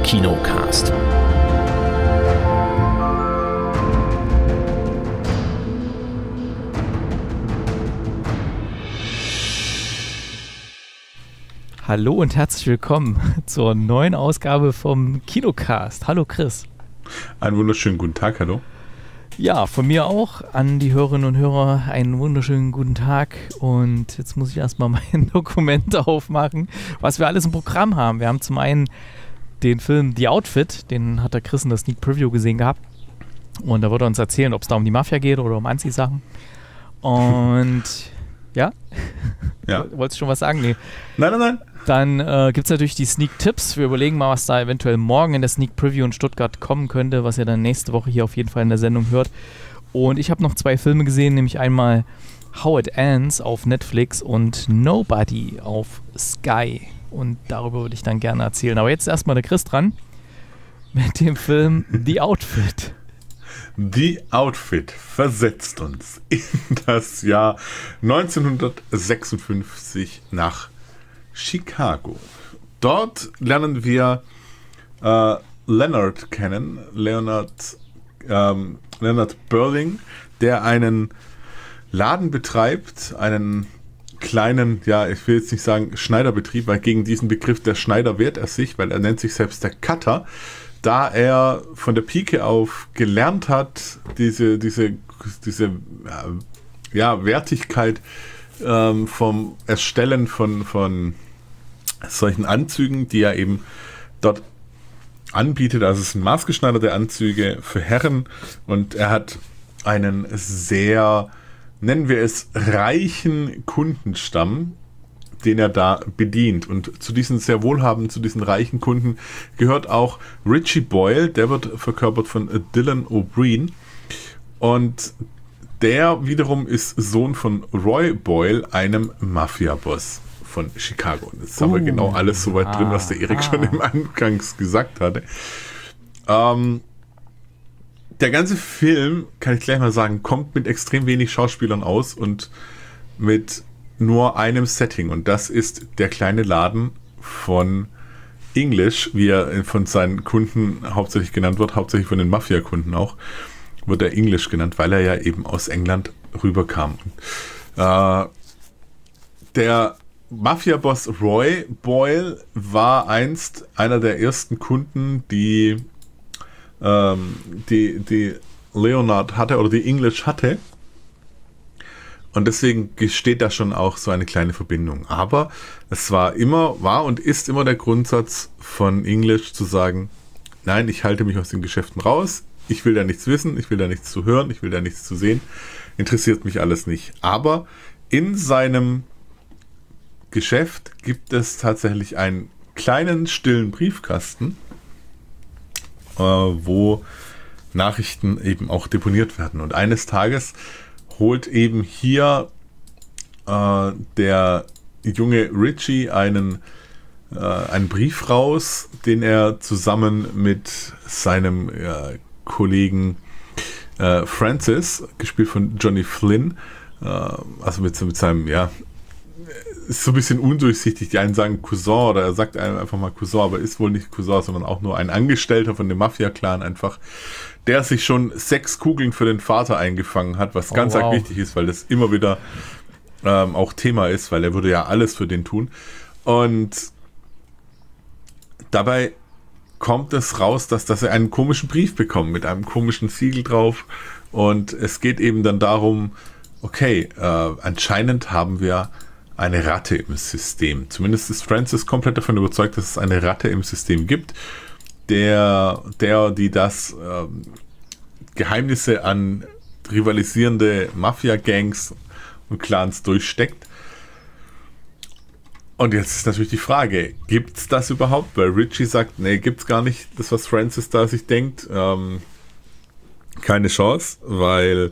Kinocast. Hallo und herzlich willkommen zur neuen Ausgabe vom Kinocast. Hallo Chris. Einen wunderschönen guten Tag, hallo. Ja, von mir auch an die Hörerinnen und Hörer einen wunderschönen guten Tag. Und jetzt muss ich erstmal mein Dokument aufmachen, was wir alles im Programm haben. Wir haben zum einen den Film The Outfit, den hat der Chris in der Sneak Preview gesehen gehabt. Und da wird er uns erzählen, ob es da um die Mafia geht oder um Anziehsachen. Und ja? Wolltest du schon was sagen? Nee. Nein. Dann gibt es natürlich die Sneak-Tipps. Wir überlegen mal, was da eventuell morgen in der Sneak Preview in Stuttgart kommen könnte, was ihr dann nächste Woche hier auf jeden Fall in der Sendung hört. Und ich habe noch 2 Filme gesehen, nämlich einmal How It Ends auf Netflix und Nobody auf Sky. Und darüber würde ich dann gerne erzählen. Aber jetzt erstmal der Chris dran mit dem Film The Outfit. The Outfit versetzt uns in das Jahr 1956 nach Chicago. Dort lernen wir Leonard kennen, Leonard Burling, der einen Laden betreibt, einen kleinen, ja, ich will jetzt nicht sagen Schneiderbetrieb, weil gegen diesen Begriff der Schneider wehrt er sich, weil er nennt sich selbst der Cutter, da er von der Pike auf gelernt hat, diese Wertigkeit vom Erstellen von solchen Anzügen, die er eben dort anbietet. Also es sind maßgeschneiderte Anzüge für Herren und er hat einen sehr, nennen wir es, reichen Kundenstamm, den er da bedient. Und zu diesen sehr wohlhabenden, zu diesen reichen Kunden gehört auch Richie Boyle, der wird verkörpert von Dylan O'Brien. Und der wiederum ist Sohn von Roy Boyle, einem Mafia-Boss von Chicago. Und jetzt haben wir genau alles so weit drin, was der Erik schon im Angangs gesagt hatte. Der ganze Film, kann ich gleich mal sagen, kommt mit extrem wenig Schauspielern aus und mit nur einem Setting. Und das ist der kleine Laden von English, wie er von seinen Kunden hauptsächlich genannt wird, hauptsächlich von den Mafia-Kunden auch, wird er English genannt, weil er ja eben aus England rüberkam. Der Mafia-Boss Roy Boyle war einst einer der ersten Kunden, die Leonard hatte oder die English hatte. Und deswegen steht da schon auch so eine kleine Verbindung. Aber es war und ist immer der Grundsatz von English zu sagen, nein, ich halte mich aus den Geschäften raus, ich will da nichts wissen, ich will da nichts zu hören, ich will da nichts zu sehen, interessiert mich alles nicht. Aber in seinem Geschäft gibt es tatsächlich einen kleinen, stillen Briefkasten, wo Nachrichten eben auch deponiert werden. Und eines Tages holt eben hier der junge Richie einen Brief raus, den er zusammen mit seinem Kollegen Francis, gespielt von Johnny Flynn, also mit seinem, ist so ein bisschen undurchsichtig. Die einen sagen Cousin oder er sagt einem einfach mal Cousin, aber ist wohl nicht Cousin, sondern auch nur ein Angestellter von dem Mafia-Clan einfach, der sich schon 6 Kugeln für den Vater eingefangen hat, was ganz arg wichtig ist, weil das immer wieder auch Thema ist, weil er würde ja alles für den tun. Und dabei kommt es raus, dass er einen komischen Brief bekommt mit einem komischen Siegel drauf. Und es geht eben dann darum, okay, anscheinend haben wir eine Ratte im System. Zumindest ist Francis komplett davon überzeugt, dass es eine Ratte im System gibt, die das Geheimnisse an rivalisierende Mafia-Gangs und Clans durchsteckt. Und jetzt ist natürlich die Frage, gibt's das überhaupt? Weil Richie sagt, nee, gibt's gar nicht, das was Francis da sich denkt. Keine Chance, weil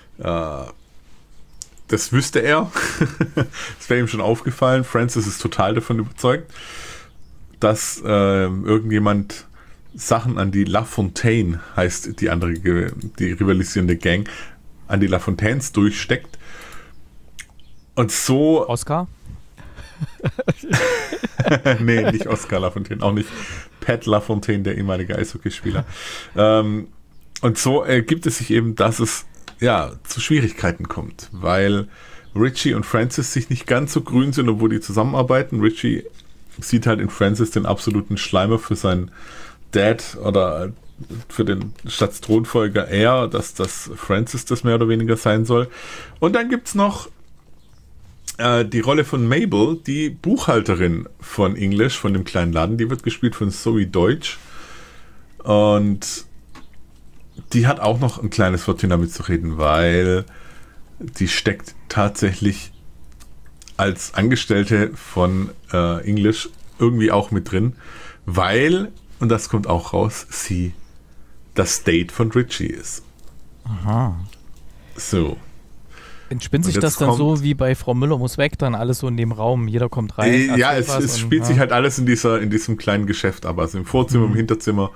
das wüsste er. Das wäre ihm schon aufgefallen. Francis ist total davon überzeugt, dass irgendjemand Sachen an die LaFontaine, heißt die rivalisierende Gang, an die LaFontaines durchsteckt. Und so... Oscar? Nee, nicht Oscar LaFontaine, auch nicht Pat LaFontaine, der ehemalige Eishockeyspieler. Und so ergibt es sich eben, dass es zu Schwierigkeiten kommt, weil Richie und Francis sich nicht ganz so grün sind, obwohl die zusammenarbeiten. Richie sieht halt in Francis den absoluten Schleimer für seinen Dad oder für den Staatsthronfolger eher, dass das Francis das mehr oder weniger sein soll. Und dann gibt es noch die Rolle von Mabel, die Buchhalterin von English, von dem kleinen Laden. Die wird gespielt von Zoe Deutsch. Und die hat auch noch ein kleines Wörtchen damit zu reden, weil die steckt tatsächlich als Angestellte von English irgendwie auch mit drin, weil, und das kommt auch raus, sie das Date von Richie ist. Aha. So. Entspinnt sich das dann so wie bei Frau Müller muss weg, dann alles so in dem Raum, jeder kommt rein? Ja, es spielt sich halt alles in diesem kleinen Geschäft ab, also im Vorzimmer, im Hinterzimmer,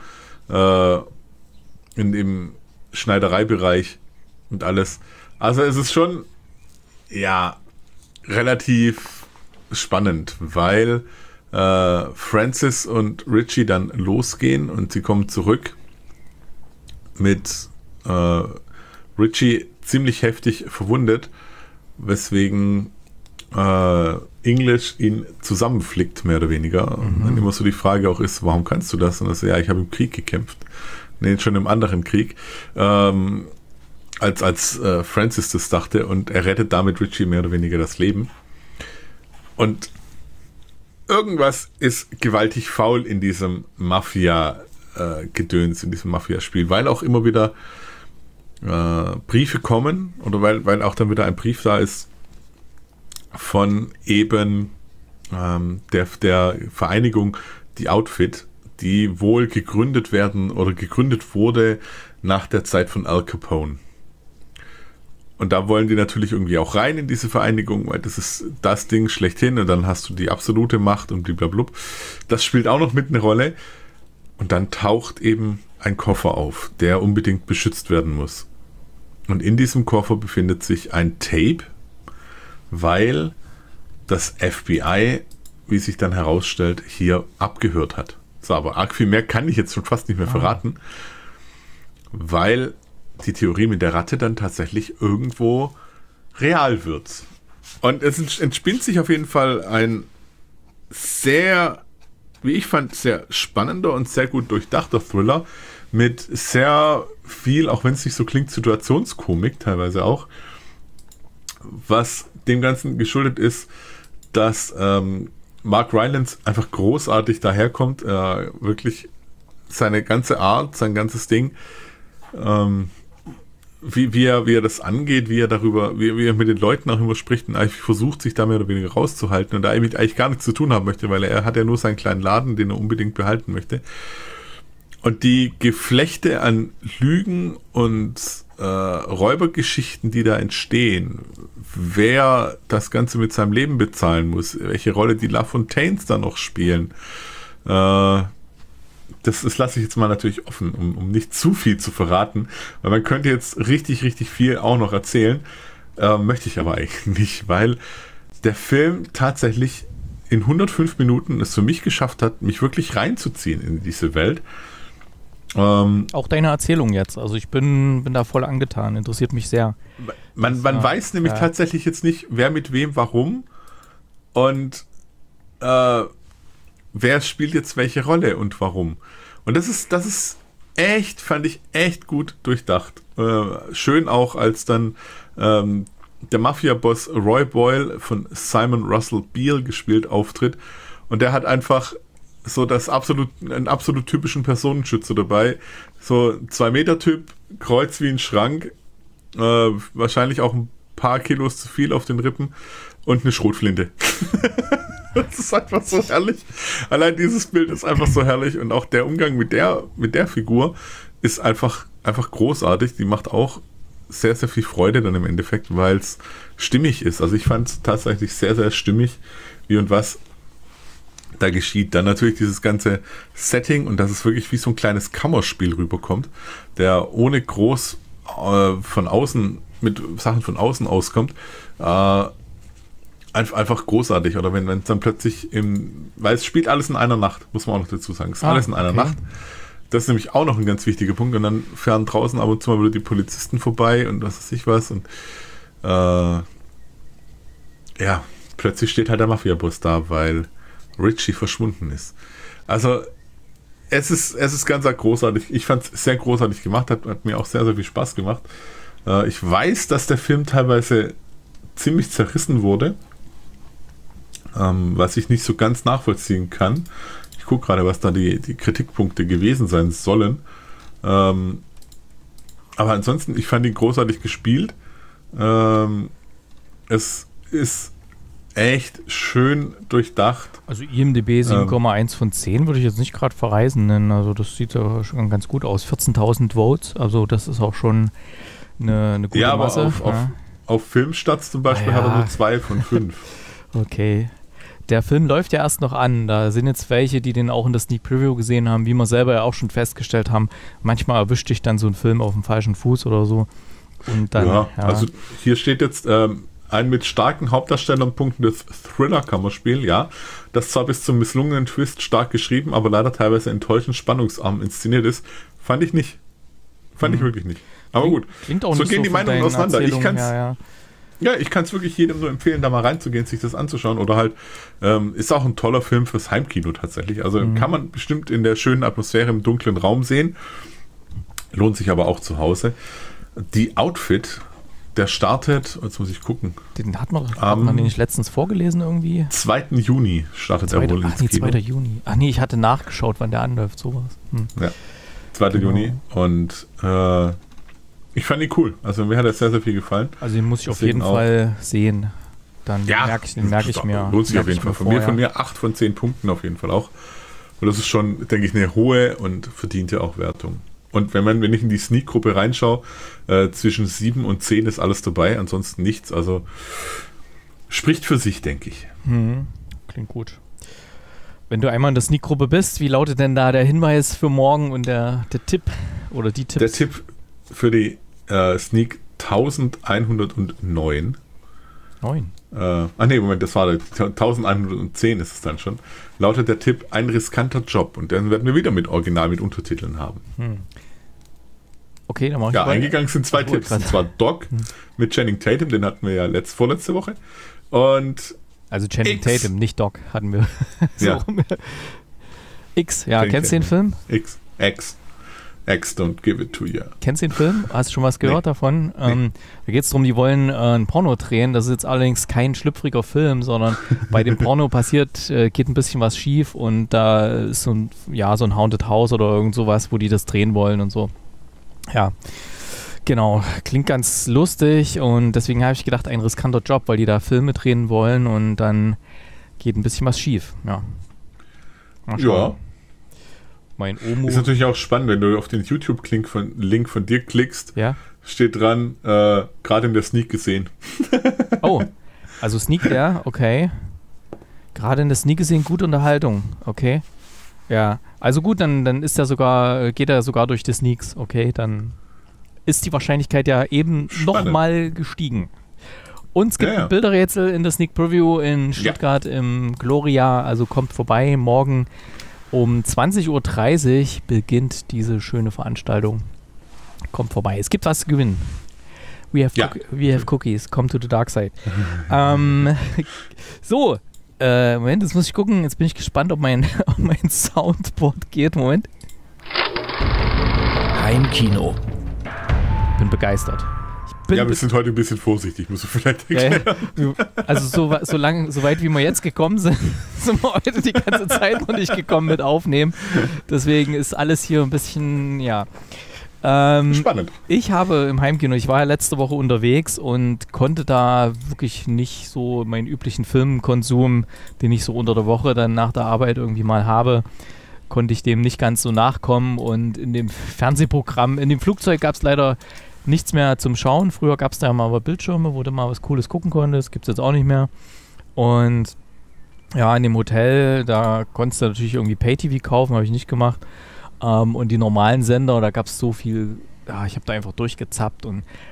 in dem Schneidereibereich und alles. Also es ist schon, relativ spannend, weil Francis und Richie dann losgehen und sie kommen zurück mit Richie ziemlich heftig verwundet, weswegen English ihn zusammenflickt, mehr oder weniger. Und dann immer so die Frage auch ist, warum kannst du das? Und er sagt, ich habe im Krieg gekämpft. Nee, schon im anderen Krieg. Als Francis das dachte, und er rettet damit Richie mehr oder weniger das Leben. Und irgendwas ist gewaltig faul in diesem Mafia-Gedöns, in diesem Mafia-Spiel, weil auch immer wieder Briefe kommen, oder weil auch dann wieder ein Brief da ist von eben der Vereinigung, die Outfit, die wohl gegründet werden oder gegründet wurde nach der Zeit von Al Capone. Und da wollen die natürlich irgendwie auch rein in diese Vereinigung, weil das ist das Ding schlechthin und dann hast du die absolute Macht und blablabla. Das spielt auch noch mit eine Rolle. Und dann taucht eben ein Koffer auf, der unbedingt beschützt werden muss. Und in diesem Koffer befindet sich ein Tape, weil das FBI, wie sich dann herausstellt, hier abgehört hat. So, aber arg viel mehr kann ich jetzt schon fast nicht mehr verraten, weil die Theorie mit der Ratte dann tatsächlich irgendwo real wird. Und es entspinnt sich auf jeden Fall ein sehr, wie ich fand, sehr spannender und sehr gut durchdachter Thriller mit sehr viel, auch wenn es nicht so klingt, Situationskomik teilweise auch, was dem Ganzen geschuldet ist, dass Mark Rylance einfach großartig daherkommt, wirklich seine ganze Art, sein ganzes Ding, wie er das angeht, wie er mit den Leuten auch immer spricht und eigentlich versucht, sich da mehr oder weniger rauszuhalten und da eigentlich gar nichts zu tun haben möchte, weil er hat ja nur seinen kleinen Laden, den er unbedingt behalten möchte. Und die Geflechte an Lügen und Räubergeschichten, die da entstehen, wer das Ganze mit seinem Leben bezahlen muss, welche Rolle die LaFontaines da noch spielen, das lasse ich jetzt mal natürlich offen, um nicht zu viel zu verraten, weil man könnte jetzt richtig, richtig viel auch noch erzählen, möchte ich aber eigentlich nicht, weil der Film tatsächlich in 105 Minuten es für mich geschafft hat, mich wirklich reinzuziehen in diese Welt. Auch deine Erzählung jetzt, also ich bin da voll angetan, interessiert mich sehr. Man weiß nämlich tatsächlich jetzt nicht, wer mit wem, warum und wer spielt jetzt welche Rolle und warum. Und das ist echt, fand ich echt gut durchdacht. Schön auch, als dann der Mafia-Boss Roy Boyle von Simon Russell Beale gespielt auftritt und der hat einfach so einen absolut typischen Personenschützer dabei. So 2-Meter-Typ, Kreuz wie ein Schrank, wahrscheinlich auch ein paar Kilos zu viel auf den Rippen und eine Schrotflinte. Das ist einfach so herrlich. Allein dieses Bild ist einfach so herrlich und auch der Umgang mit der Figur ist einfach großartig. Die macht auch sehr, sehr viel Freude dann im Endeffekt, weil es stimmig ist. Also ich fand es tatsächlich sehr, sehr stimmig, wie und was da geschieht. Dann natürlich dieses ganze Setting und dass es wirklich wie so ein kleines Kammerspiel rüberkommt, der ohne groß von außen, mit Sachen von außen auskommt. einfach großartig. Oder wenn es dann plötzlich weil es spielt alles in einer Nacht, muss man auch noch dazu sagen. Es ist alles in einer Nacht. Das ist nämlich auch noch ein ganz wichtiger Punkt. Und dann fahren draußen ab und zu mal wieder die Polizisten vorbei und was weiß ich was. Und plötzlich steht halt der Mafia-Boss da, weil Richie verschwunden ist. Also es ist ganz großartig. Ich fand es sehr großartig gemacht, hat mir auch sehr, sehr viel Spaß gemacht. Ich weiß, dass der Film teilweise ziemlich zerrissen wurde, was ich nicht so ganz nachvollziehen kann. Ich gucke gerade, was da die Kritikpunkte gewesen sein sollen. Aber ansonsten, ich fand ihn großartig gespielt. Es ist echt schön durchdacht. Also IMDb 7,1 von 10 würde ich jetzt nicht gerade verreisen nennen. Also das sieht ja schon ganz gut aus. 14.000 Votes, also das ist auch schon eine gute Masse. Aber auf Filmstarts zum Beispiel hat er nur 2 von 5. Okay. Der Film läuft ja erst noch an. Da sind jetzt welche, die den auch in der Sneak Preview gesehen haben, wie wir selber ja auch schon festgestellt haben. Manchmal erwischt dich dann so ein Film auf dem falschen Fuß oder so. Und dann, also hier steht jetzt ein mit starken Hauptdarstellern punktendes Thriller kann man spielen, ja. Das zwar bis zum misslungenen Twist stark geschrieben, aber leider teilweise enttäuschend spannungsarm inszeniert ist. Fand ich nicht. Fand ich wirklich nicht. Aber gut, klingt auch so nicht gehen so die Meinungen auseinander. Ich kann Ja. ich kann es wirklich jedem nur empfehlen, da mal reinzugehen, sich das anzuschauen. Oder halt, ist auch ein toller Film fürs Heimkino tatsächlich. Also kann man bestimmt in der schönen Atmosphäre im dunklen Raum sehen. Lohnt sich aber auch zu Hause. Die Outfit, der startet, jetzt muss ich gucken. Den hat man den nicht letztens vorgelesen irgendwie? 2. Juni startet er wohl ins Kino. 2. Juni. Ach nee, ich hatte nachgeschaut, wann der anläuft, sowas. Ja, 2. Juni. Und ich fand ihn cool. Also mir hat er sehr, sehr viel gefallen. Also den muss ich auf jeden Fall sehen. Dann merke ich mir. Lohnt sich auf jeden Fall. Von mir 8 von 10 Punkten auf jeden Fall auch. Und das ist schon, denke ich, eine hohe und verdiente auch Wertung. Und wenn ich in die Sneak-Gruppe reinschaue, zwischen 7 und 10 ist alles dabei, ansonsten nichts. Also spricht für sich, denke ich. Klingt gut. Wenn du einmal in der Sneak-Gruppe bist, wie lautet denn da der Hinweis für morgen und der Tipp oder die Tipps? Der Tipp für die Sneak 1109. 9? Moment, das war 1110 ist es dann schon. Lautet der Tipp, ein riskanter Job. Und dann werden wir wieder mit Untertiteln haben. Okay, dann mache ich eingegangen sind 2 Tipps. Und zwar Doc mit Channing Tatum, den hatten wir ja vorletzte Woche. Und also Channing Tatum, nicht Doc, hatten wir. X, ja, kennst du den Film? X, don't give it to you. Kennst du den Film? Hast du schon was gehört davon? Da geht es darum, die wollen ein Porno drehen. Das ist jetzt allerdings kein schlüpfriger Film, sondern bei dem Porno geht ein bisschen was schief und da ist so ein Haunted House oder irgend sowas, wo die das drehen wollen und so. Ja, genau. Klingt ganz lustig und deswegen habe ich gedacht, ein riskanter Job, weil die da Filme drehen wollen und dann geht ein bisschen was schief. Ja. Mal schauen. Ja. Mein Omo. Ist natürlich auch spannend, wenn du auf den YouTube-Link von dir klickst, steht dran, gerade in der Sneak gesehen. Oh, also Sneak, ja, okay. Gerade in der Sneak gesehen, gute Unterhaltung, okay. Ja, also gut, dann geht er sogar durch die Sneaks, okay, dann ist die Wahrscheinlichkeit ja eben nochmal gestiegen. Und es gibt ein Bilderrätsel in der Sneak Preview in Stuttgart im Gloria, also kommt vorbei, morgen um 20.30 Uhr beginnt diese schöne Veranstaltung. Kommt vorbei. Es gibt was zu gewinnen. We have cookies. Come to the dark side. So, Moment, jetzt muss ich gucken. Jetzt bin ich gespannt, ob mein Soundboard geht. Moment. Heimkino. Bin begeistert. Wir sind heute ein bisschen vorsichtig, musst du vielleicht erklären. Also so weit wie wir jetzt gekommen sind, sind wir heute die ganze Zeit noch nicht gekommen mit Aufnehmen. Deswegen ist alles hier ein bisschen, spannend. Ich habe im Heimkino, ich war ja letzte Woche unterwegs und konnte da wirklich nicht so meinen üblichen Filmkonsum, den ich so unter der Woche dann nach der Arbeit irgendwie mal habe, konnte ich dem nicht ganz so nachkommen. Und in dem Fernsehprogramm, in dem Flugzeug gab es leider nichts mehr zum Schauen. Früher gab es da mal Bildschirme, wo du mal was Cooles gucken konntest. Gibt es jetzt auch nicht mehr. Und ja, in dem Hotel, da konntest du natürlich irgendwie Pay-TV kaufen, habe ich nicht gemacht. Und die normalen Sender, da gab es so viel, ich habe da einfach durchgezappt und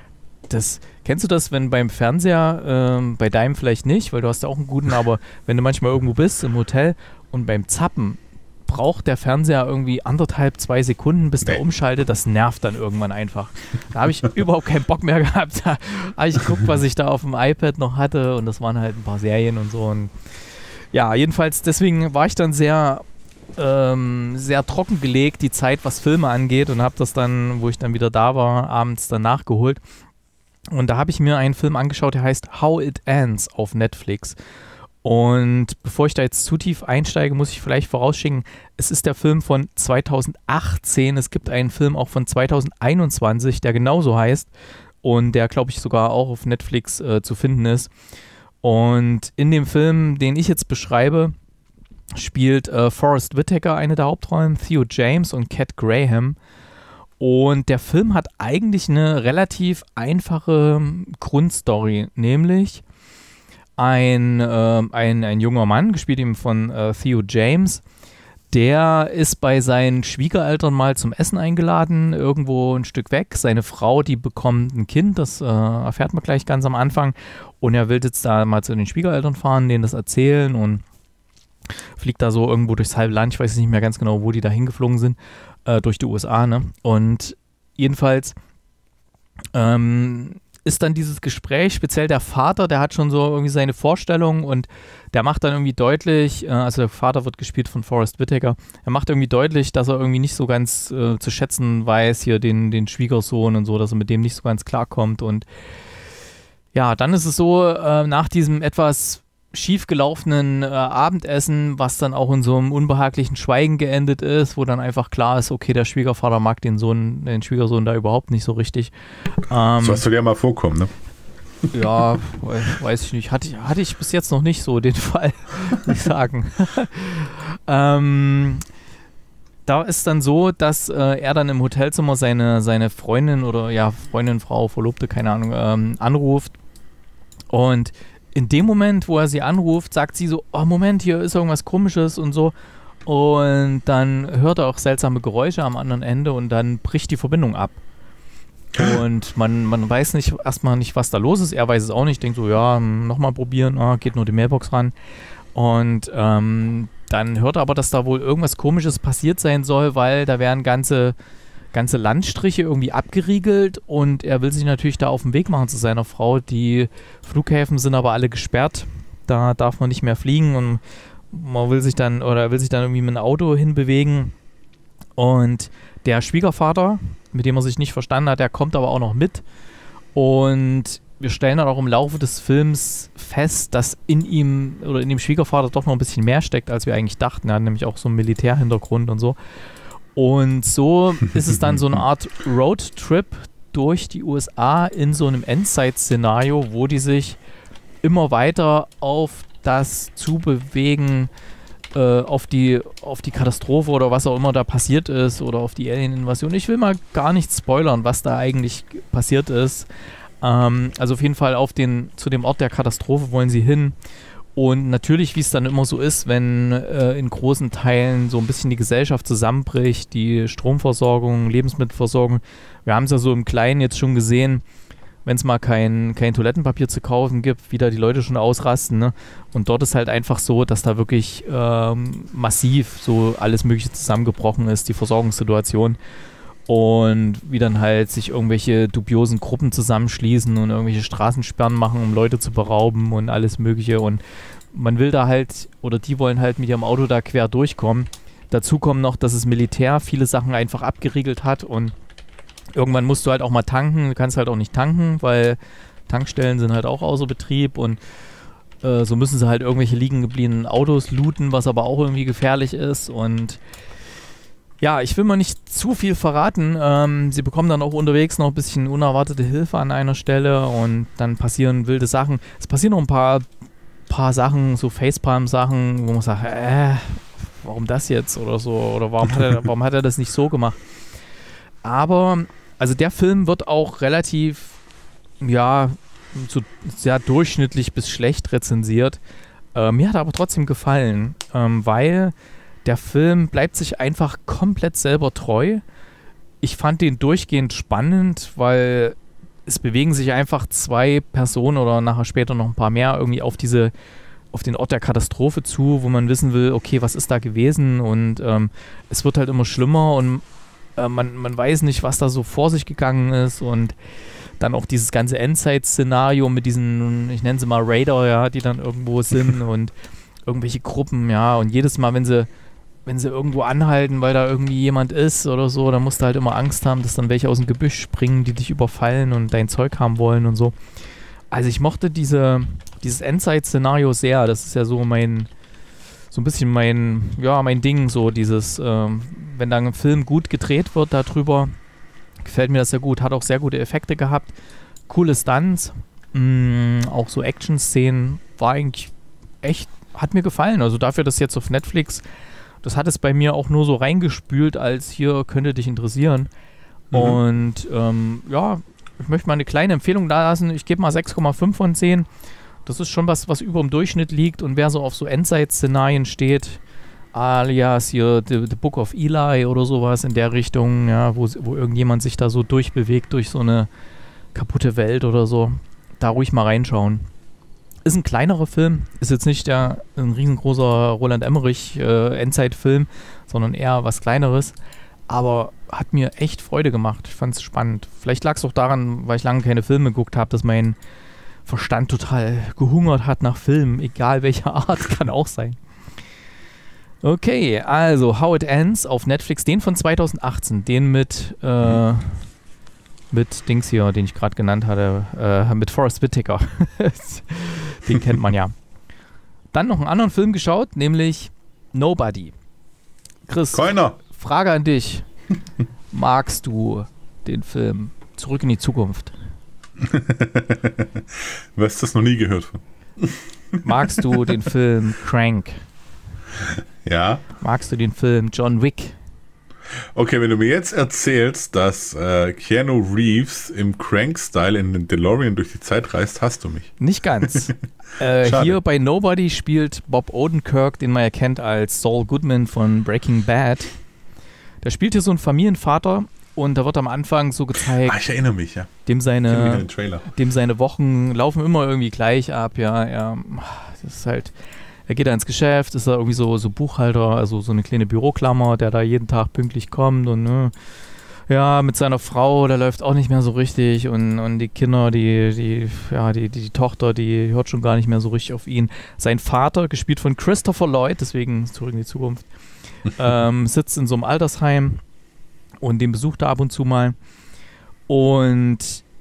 kennst du das, wenn beim Fernseher, bei deinem vielleicht nicht, weil du hast ja auch einen guten, aber wenn du manchmal irgendwo bist im Hotel und beim Zappen braucht der Fernseher irgendwie 1,5, 2 Sekunden, bis der umschaltet, das nervt dann irgendwann einfach. Da habe ich überhaupt keinen Bock mehr gehabt. Da habe ich geguckt, was ich da auf dem iPad noch hatte und das waren halt ein paar Serien und so. Und ja, jedenfalls deswegen war ich dann sehr trockengelegt, die Zeit, was Filme angeht, und habe das dann, wo ich dann wieder da war, abends dann nachgeholt. Und da habe ich mir einen Film angeschaut, der heißt How It Ends auf Netflix. Und bevor ich da jetzt zu tief einsteige, muss ich vielleicht vorausschicken, es ist der Film von 2018. Es gibt einen Film auch von 2021, der genauso heißt und der, glaube ich, sogar auch auf Netflix zu finden ist. Und in dem Film, den ich jetzt beschreibe, spielt Forest Whitaker eine der Hauptrollen, Theo James und Cat Graham. Und der Film hat eigentlich eine relativ einfache Grundstory, nämlich ein junger Mann, gespielt eben von Theo James, der ist bei seinen Schwiegereltern mal zum Essen eingeladen, irgendwo ein Stück weg. Seine Frau, die bekommt ein Kind, das erfährt man gleich ganz am Anfang. Und er will jetzt da mal zu den Schwiegereltern fahren, denen das erzählen und fliegt da so irgendwo durchs halbe Land. Ich weiß nicht mehr ganz genau, wo die da hingeflogen sind, durch die USA, ne? Und jedenfalls ist dann dieses Gespräch, speziell der Vater, der hat schon so irgendwie seine Vorstellung und der macht dann irgendwie deutlich, also der Vater wird gespielt von Forest Whitaker, er macht irgendwie deutlich, dass er irgendwie nicht so ganz zu schätzen weiß, hier den Schwiegersohn und so, dass er mit dem nicht so ganz klarkommt. Und ja, dann ist es so, nach diesem etwas schiefgelaufenen Abendessen, was dann auch in so einem unbehaglichen Schweigen geendet ist, wo dann einfach klar ist, okay, der Schwiegervater mag den Schwiegersohn da überhaupt nicht so richtig. Sollst du dir mal vorkommen, ne? Ja, weiß ich nicht. Hatte ich bis jetzt noch nicht so den Fall, muss ich sagen. Da ist dann so, dass er dann im Hotelzimmer seine Freundin oder ja, Freundin, Frau, Verlobte, keine Ahnung, anruft. Und in dem Moment, wo er sie anruft, sagt sie so, oh Moment, hier ist irgendwas Komisches und so. Und dann hört er auch seltsame Geräusche am anderen Ende und dann bricht die Verbindung ab. Und man weiß erstmal nicht, was da los ist. Er weiß es auch nicht, denkt so, ja, nochmal probieren, geht nur die Mailbox ran. Und dann hört er aber, dass da wohl irgendwas Komisches passiert sein soll, weil da wären ganze Landstriche irgendwie abgeriegelt und er will sich natürlich da auf den Weg machen zu seiner Frau. Die Flughäfen sind aber alle gesperrt, da darf man nicht mehr fliegen und man will sich dann irgendwie mit einem Auto hinbewegen. Und der Schwiegervater, mit dem er sich nicht verstanden hat, der kommt aber auch noch mit. Und wir stellen dann auch im Laufe des Films fest, dass in ihm oder in dem Schwiegervater doch noch ein bisschen mehr steckt, als wir eigentlich dachten. Er hat nämlich auch so einen Militärhintergrund und so. Und so ist es dann so eine Art Roadtrip durch die USA in so einem Endzeit-Szenario, wo die sich immer weiter auf das zubewegen, auf die Katastrophe oder was auch immer da passiert ist oder auf die Alien-Invasion. Ich will mal gar nicht spoilern, was da eigentlich passiert ist. Also auf jeden Fall zu dem Ort der Katastrophe wollen sie hin. Und natürlich, wie es dann immer so ist, wenn in großen Teilen so ein bisschen die Gesellschaft zusammenbricht, die Stromversorgung, Lebensmittelversorgung, wir haben es ja so im Kleinen jetzt schon gesehen, wenn es mal kein Toilettenpapier zu kaufen gibt, wie da die Leute schon ausrasten, ne? Und dort ist halt einfach so, dass da wirklich massiv so alles Mögliche zusammengebrochen ist, die Versorgungssituation. Und wie dann halt sich irgendwelche dubiosen Gruppen zusammenschließen und irgendwelche Straßensperren machen, um Leute zu berauben und alles Mögliche. Und man will da halt, oder die wollen halt mit ihrem Auto da quer durchkommen. Dazu kommt noch, dass das Militär viele Sachen einfach abgeriegelt hat und irgendwann musst du halt auch mal tanken. Du kannst halt auch nicht tanken, weil Tankstellen sind halt auch außer Betrieb und so müssen sie halt irgendwelche liegen gebliebenen Autos looten, was aber auch irgendwie gefährlich ist. Und ja, ich will mal nicht zu viel verraten. Sie bekommen dann auch unterwegs noch ein bisschen unerwartete Hilfe an einer Stelle und dann passieren wilde Sachen. Es passieren noch ein paar Sachen, so Facepalm-Sachen, wo man sagt, warum das jetzt oder so? Oder warum hat er das nicht so gemacht? Aber, also der Film wird auch relativ, ja, so sehr durchschnittlich bis schlecht rezensiert. Mir hat er aber trotzdem gefallen, weil der Film bleibt sich einfach komplett selber treu. Ich fand den durchgehend spannend, weil es bewegen sich einfach 2 Personen oder nachher später noch ein paar mehr irgendwie auf den Ort der Katastrophe zu, wo man wissen will, okay, was ist da gewesen, und es wird halt immer schlimmer und man weiß nicht, was da so vor sich gegangen ist, und dann auch dieses ganze Endzeit-Szenario mit diesen, ich nenne sie mal Raider, ja, die dann irgendwo sind und irgendwelche Gruppen, ja, und jedes Mal, wenn sie irgendwo anhalten, weil da irgendwie jemand ist oder so, dann musst du halt immer Angst haben, dass dann welche aus dem Gebüsch springen, die dich überfallen und dein Zeug haben wollen und so. Also ich mochte dieses Endzeit-Szenario sehr. Das ist ja so ein bisschen mein Ding, so dieses, wenn da ein Film gut gedreht wird darüber, gefällt mir das sehr gut. Hat auch sehr gute Effekte gehabt. Coole Stunts, auch so Action-Szenen, war eigentlich echt, hat mir gefallen. Also dafür, dass jetzt auf Netflix, das hat es bei mir auch nur so reingespült, als hier könnte dich interessieren. Und ich möchte mal eine kleine Empfehlung da lassen. Ich gebe mal 6,5 von 10. Das ist schon was über dem Durchschnitt liegt, und wer so auf so Endzeit-Szenarien steht, alias hier The Book of Eli oder sowas in der Richtung, ja, wo irgendjemand sich da so durchbewegt durch so eine kaputte Welt oder so, da ruhig mal reinschauen. Ist ein kleinerer Film, ist jetzt nicht ein riesengroßer Roland Emmerich Endzeit-Film, sondern eher was Kleineres, aber hat mir echt Freude gemacht. Ich fand es spannend. Vielleicht lag es auch daran, weil ich lange keine Filme geguckt habe, dass mein Verstand total gehungert hat nach Filmen, egal welcher Art, kann auch sein. Okay, also How It Ends auf Netflix, den von 2018, den mit Dings hier, den ich gerade genannt hatte, mit Forrest Whitaker. Den kennt man ja. Dann noch einen anderen Film geschaut, nämlich Nobody. Chris, Keiner. Frage an dich. Magst du den Film Zurück in die Zukunft? Du hast das noch nie gehört von. Magst du den Film Crank? Ja. Magst du den Film John Wick? Okay, wenn du mir jetzt erzählst, dass Keanu Reeves im Crank-Style in den DeLorean durch die Zeit reist, hast du mich. Nicht ganz. Hier bei Nobody spielt Bob Odenkirk, den man ja kennt als Saul Goodman von Breaking Bad. Der spielt hier so einen Familienvater, und da wird am Anfang so gezeigt, ich erinnere mich, ja. Dem seine den Trailer. Wochen laufen immer irgendwie gleich ab, ja. Das ist halt, er geht da ins Geschäft, ist da irgendwie so Buchhalter, also so eine kleine Büroklammer, der da jeden Tag pünktlich kommt, und mit seiner Frau, der läuft auch nicht mehr so richtig, und die Kinder, die Tochter, die hört schon gar nicht mehr so richtig auf ihn. Sein Vater, gespielt von Christopher Lloyd, deswegen Zurück in die Zukunft, sitzt in so einem Altersheim, und den besucht er ab und zu mal. Und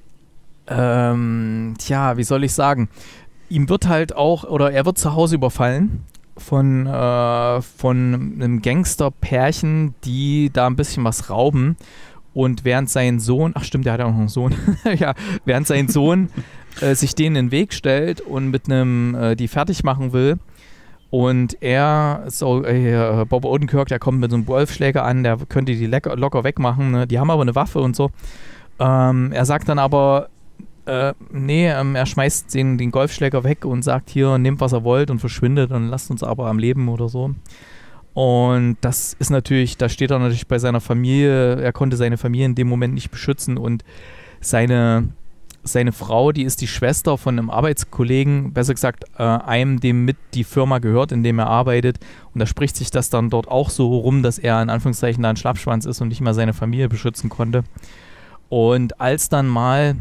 wie soll ich sagen, ihm wird halt auch, oder er wird zu Hause überfallen von einem Gangsterpärchen, die da ein bisschen was rauben. Und während sein Sohn, der hat ja auch noch einen Sohn, während sein Sohn sich denen in den Weg stellt und mit die fertig machen will, und Bob Odenkirk, der kommt mit so einem Golfschläger an, der könnte die locker wegmachen, ne? Die haben aber eine Waffe und so. Er sagt dann aber, er schmeißt den Golfschläger weg und sagt, hier, nehmt was ihr wollt, und verschwindet, und lasst uns aber am Leben oder so. Und das ist natürlich, da steht er natürlich bei seiner Familie, er konnte seine Familie in dem Moment nicht beschützen, und seine Frau, die ist die Schwester von einem Arbeitskollegen, besser gesagt einem, dem mit die Firma gehört, in dem er arbeitet, und da spricht sich das dann dort auch so rum, dass er in Anführungszeichen da ein Schlappschwanz ist und nicht mal seine Familie beschützen konnte. Und als dann mal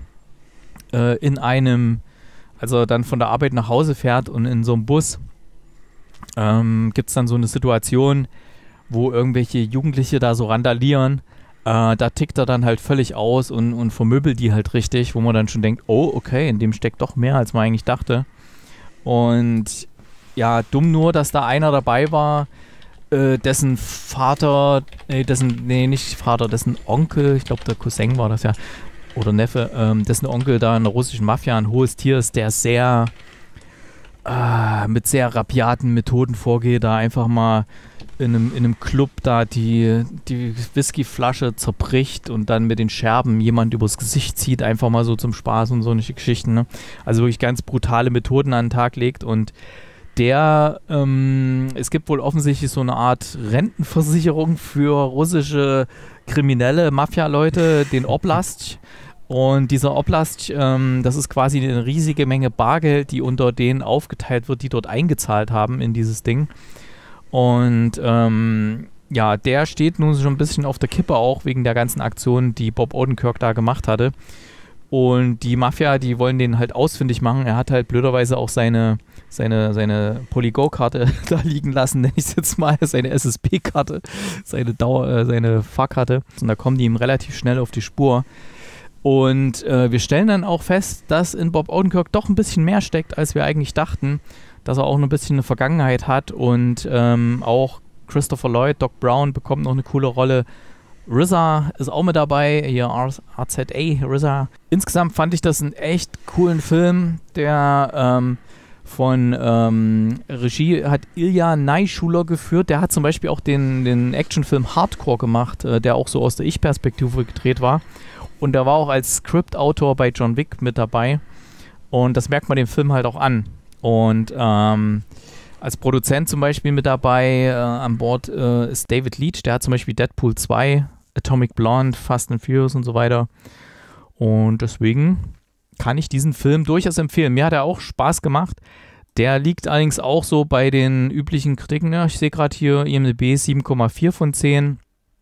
als er dann von der Arbeit nach Hause fährt und in so einem Bus, gibt es dann so eine Situation, wo irgendwelche Jugendliche da so randalieren. Da tickt er dann halt völlig aus und vermöbelt die halt richtig, wo man dann schon denkt, oh, okay, in dem steckt doch mehr, als man eigentlich dachte. Und ja, dumm nur, dass da einer dabei war, dessen Onkel, ich glaube der Cousin war das ja, oder Neffe, dessen Onkel da in der russischen Mafia ein hohes Tier ist, der sehr mit sehr rabiaten Methoden vorgeht, da einfach mal in einem Club da die Whiskyflasche zerbricht und dann mit den Scherben jemand übers Gesicht zieht, einfach mal so zum Spaß und solche Geschichten, ne? Also wirklich ganz brutale Methoden an den Tag legt, und es gibt wohl offensichtlich so eine Art Rentenversicherung für russische kriminelle Mafia-Leute, den Oblast, Und dieser Oblast, das ist quasi eine riesige Menge Bargeld, die unter denen aufgeteilt wird, die dort eingezahlt haben in dieses Ding. Und ja, der steht nun schon ein bisschen auf der Kippe auch wegen der ganzen Aktion, die Bob Odenkirk da gemacht hatte. Und die Mafia, die wollen den halt ausfindig machen. Er hat halt blöderweise auch seine Polygo-Karte da liegen lassen, nenne ich es jetzt mal, seine SSP-Karte, seine Fahrkarte. Und da kommen die ihm relativ schnell auf die Spur. Und wir stellen dann auch fest, dass in Bob Odenkirk doch ein bisschen mehr steckt, als wir eigentlich dachten. Dass er auch ein bisschen eine Vergangenheit hat und auch Christopher Lloyd, Doc Brown, bekommt noch eine coole Rolle. RZA ist auch mit dabei, hier RZA, RZA. Insgesamt fand ich das einen echt coolen Film, der von Regie hat Ilya Naishuller geführt. Der hat zum Beispiel auch den Actionfilm Hardcore gemacht, der auch so aus der Ich-Perspektive gedreht war. Und der war auch als Script-Autor bei John Wick mit dabei. Und das merkt man dem Film halt auch an. Und als Produzent zum Beispiel mit dabei an Bord ist David Leitch. Der hat zum Beispiel Deadpool 2, Atomic Blonde, Fast and Furious und so weiter. Und deswegen kann ich diesen Film durchaus empfehlen. Mir hat er auch Spaß gemacht. Der liegt allerdings auch so bei den üblichen Kritiken. Ja, ich sehe gerade hier IMDb 7,4 von 10.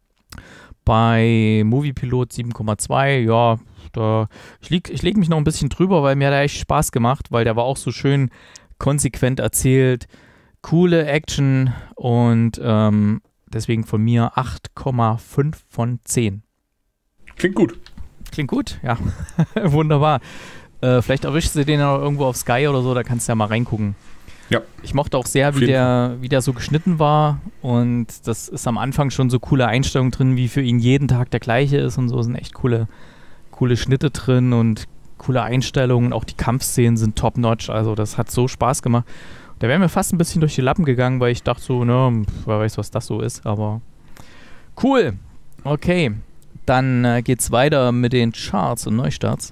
Bei Moviepilot 7,2. Ja, ich leg mich noch ein bisschen drüber, weil mir hat er echt Spaß gemacht, weil der war auch so schön konsequent erzählt. Coole Action und deswegen von mir 8,5 von 10. Klingt gut. Klingt gut, ja. Wunderbar. Vielleicht erwischst du den auch irgendwo auf Sky oder so, da kannst du ja mal reingucken. Ja. Ich mochte auch sehr, wie der so geschnitten war und das ist am Anfang schon so coole Einstellungen drin, wie für ihn jeden Tag der gleiche ist und so sind echt coole Schnitte drin und coole Einstellungen. Auch die Kampfszenen sind top-notch, also das hat so Spaß gemacht. Da wäre mir fast ein bisschen durch die Lappen gegangen, weil ich dachte so, ne, wer weiß, was das so ist, aber cool. Okay, dann geht's weiter mit den Charts und Neustarts.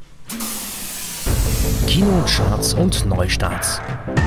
Kinocharts und Neustarts.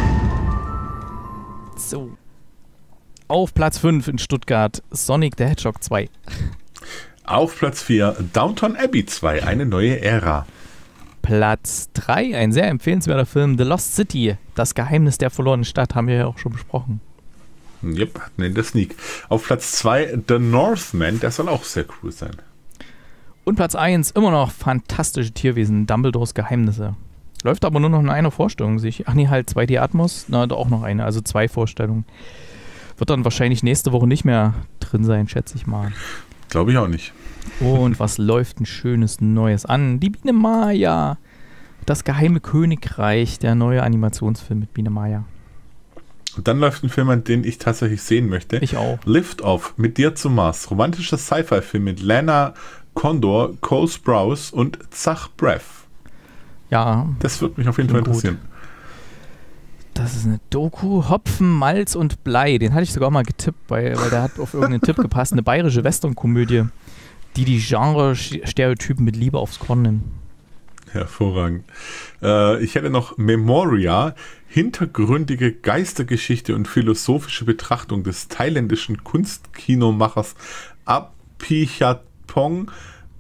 So. Auf Platz 5 in Stuttgart Sonic the Hedgehog 2. Auf Platz 4 Downton Abbey 2, eine neue Ära. Platz 3, ein sehr empfehlenswerter Film, The Lost City, das Geheimnis der verlorenen Stadt, haben wir ja auch schon besprochen. Yep, hatten wir in der Sneak. Auf Platz 2 The Northman, der soll auch sehr cool sein. Und Platz 1, immer noch fantastische Tierwesen, Dumbledores Geheimnisse. Läuft aber nur noch in einer Vorstellung. Ach nee, halt 2D Atmos, na, auch noch eine, also 2 Vorstellungen. Wird dann wahrscheinlich nächste Woche nicht mehr drin sein, schätze ich mal. Glaube ich auch nicht. Und was läuft ein schönes Neues an? Die Biene Maya. Das geheime Königreich, der neue Animationsfilm mit Biene Maya. Und dann läuft ein Film, an den ich tatsächlich sehen möchte. Ich auch. Lift Off, mit dir zum Mars. Romantischer Sci-Fi-Film mit Lana Condor, Cole Sprouse und Zach Braff. Ja. Das wird mich auf jeden Fall interessieren. Gut. Das ist eine Doku, Hopfen, Malz und Blei. Den hatte ich sogar mal getippt, weil der hat auf irgendeinen Tipp gepasst. Eine bayerische Westernkomödie, die Genre-Stereotypen mit Liebe aufs Korn nimmt. Hervorragend. Ich hätte noch Memoria, hintergründige Geistergeschichte und philosophische Betrachtung des thailändischen Kunstkinomachers Apichatpong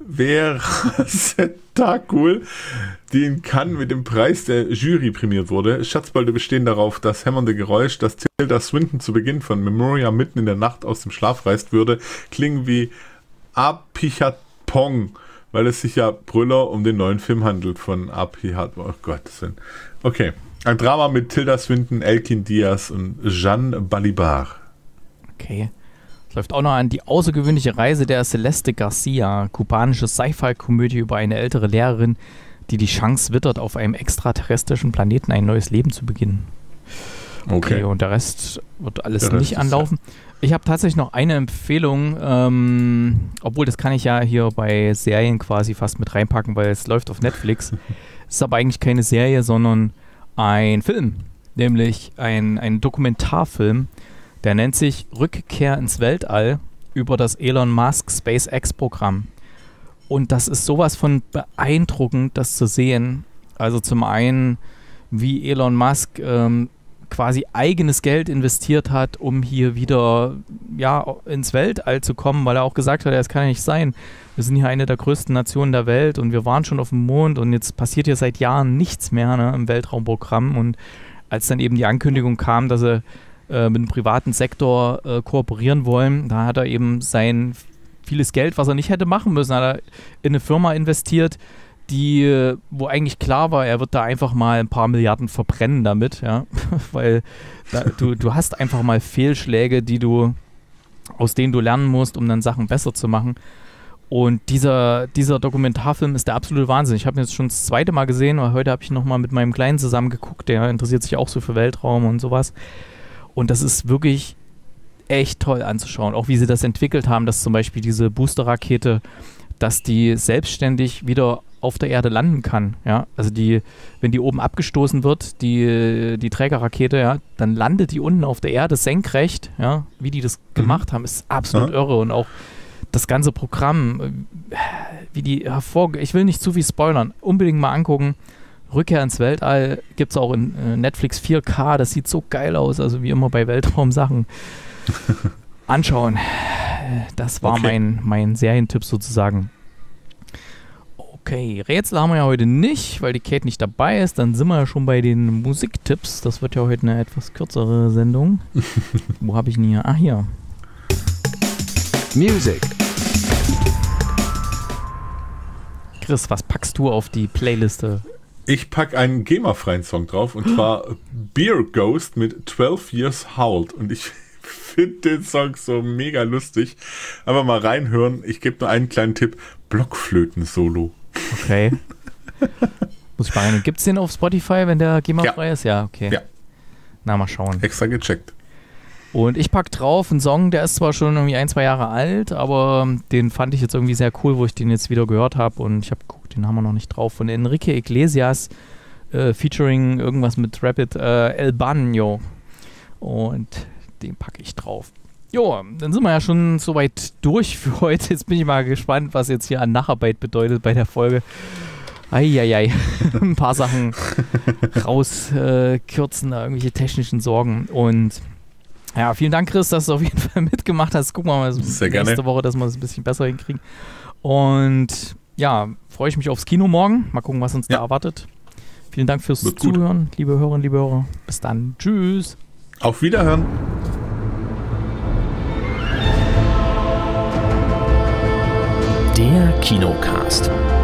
Verasetakul, die in Cannes mit dem Preis der Jury prämiert wurde. Schatzbalde bestehen darauf, das hämmernde Geräusch, das Tilda Swinton zu Beginn von Memoria mitten in der Nacht aus dem Schlaf reißt, würde klingen wie Apichatpong, weil es sich ja Brüller um den neuen Film handelt von Apichatpong. Oh Gott. Okay. Ein Drama mit Tilda Swinton, Elkin Diaz und Jeanne Balibar. Okay. Es läuft auch noch an die außergewöhnliche Reise der Celeste Garcia, kubanische Sci-Fi-Komödie über eine ältere Lehrerin, die die Chance wittert, auf einem extraterrestrischen Planeten ein neues Leben zu beginnen. Okay, und der Rest wird alles nicht anlaufen. Ich habe tatsächlich noch eine Empfehlung, obwohl das kann ich ja hier bei Serien quasi fast mit reinpacken, weil es läuft auf Netflix. Es ist aber eigentlich keine Serie, sondern ein Film, nämlich ein Dokumentarfilm, der nennt sich Rückkehr ins Weltall über das Elon Musk SpaceX-Programm. Und das ist sowas von beeindruckend, das zu sehen. Also zum einen, wie Elon Musk quasi eigenes Geld investiert hat, um hier wieder ins Weltall zu kommen, weil er auch gesagt hat, das kann ja nicht sein. Wir sind hier eine der größten Nationen der Welt und wir waren schon auf dem Mond und jetzt passiert hier seit Jahren nichts mehr, ne, im Weltraumprogramm. Und als dann eben die Ankündigung kam, dass sie mit dem privaten Sektor kooperieren wollen, da hat er eben sein vieles Geld, was er nicht hätte machen müssen, hat er in eine Firma investiert, wo eigentlich klar war, er wird da einfach mal ein paar Milliarden verbrennen damit, ja, weil du hast einfach mal Fehlschläge, aus denen du lernen musst, um dann Sachen besser zu machen. Und dieser Dokumentarfilm ist der absolute Wahnsinn. Ich habe ihn jetzt schon das zweite Mal gesehen, weil heute habe ich nochmal mit meinem Kleinen zusammen geguckt, der interessiert sich auch so für Weltraum und sowas. Und das ist wirklich echt toll anzuschauen, auch wie sie das entwickelt haben, dass zum Beispiel diese Booster-Rakete, dass die selbstständig wieder auf der Erde landen kann, ja, also wenn die oben abgestoßen wird, die Trägerrakete, ja, dann landet die unten auf der Erde senkrecht, ja, wie die das gemacht haben, ist absolut irre und auch das ganze Programm, wie die ich will nicht zu viel spoilern, unbedingt mal angucken, Rückkehr ins Weltall gibt es auch in Netflix 4K, das sieht so geil aus, also wie immer bei Weltraumsachen. Anschauen, das war mein Serientipp sozusagen. Okay, Rätsel haben wir ja heute nicht, weil die Kate nicht dabei ist. Dann sind wir ja schon bei den Musiktipps. Das wird ja heute eine etwas kürzere Sendung. Wo habe ich ihn hier? Ah, hier. Music. Chris, was packst du auf die Playliste? Ich packe einen GEMA-freien Song drauf und zwar Beer Ghost mit 12 Years Howled. Und ich finde den Song so mega lustig. Aber mal reinhören. Ich gebe nur einen kleinen Tipp. Blockflöten-Solo. Okay. Muss ich mal rein. Gibt es den auf Spotify, wenn der GEMA-frei ist? Ja, okay. Ja. Na, mal schauen. Extra gecheckt. Und ich pack drauf einen Song, der ist zwar schon irgendwie 1-2 Jahre alt, aber den fand ich jetzt irgendwie sehr cool, wo ich den jetzt wieder gehört habe. Und ich habe geguckt, den haben wir noch nicht drauf. Von Enrique Iglesias, featuring irgendwas mit Rapid El Baño. Und den packe ich drauf. Jo, dann sind wir ja schon soweit durch für heute. Jetzt bin ich mal gespannt, was jetzt hier an Nacharbeit bedeutet bei der Folge. Eieiei, ein paar Sachen rauskürzen, irgendwelche technischen Sorgen. Und ja, vielen Dank, Chris, dass du auf jeden Fall mitgemacht hast. Gucken wir mal nächste Woche, dass wir das ein bisschen besser hinkriegen. Und ja, freue ich mich aufs Kino morgen. Mal gucken, was uns da erwartet. Vielen Dank fürs Zuhören, liebe Hörerinnen, liebe Hörer. Bis dann. Tschüss. Auf Wiederhören. Der Kinocast.